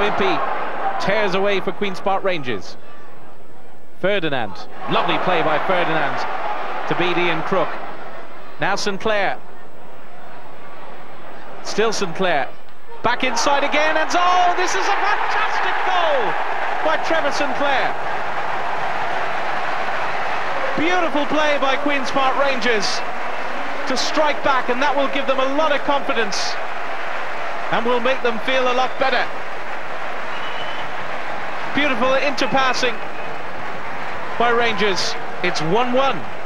now Impey tears away for Queen's Park Rangers. Ferdinand, lovely play by Ferdinand to beat Ian Crook. Now Sinclair, still Sinclair, back inside again, and oh, this is a fantastic goal by Trevor Sinclair. Beautiful play by Queen's Park Rangers to strike back, and that will give them a lot of confidence and will make them feel a lot better. Beautiful interpassing by Rangers. It's 1-1.